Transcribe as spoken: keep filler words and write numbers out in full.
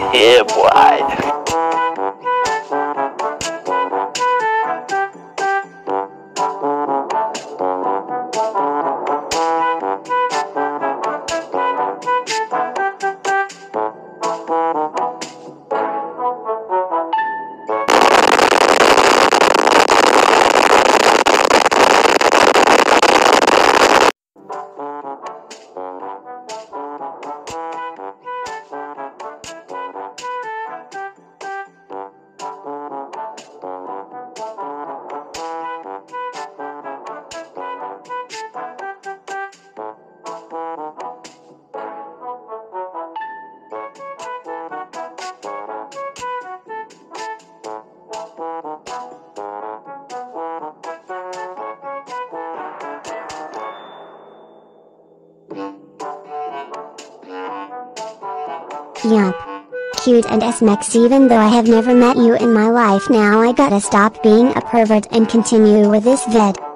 Yeah, boy. Yup. Cute and S-Mex, even though I have never met you in my life. Now I gotta stop being a pervert and continue with this vid.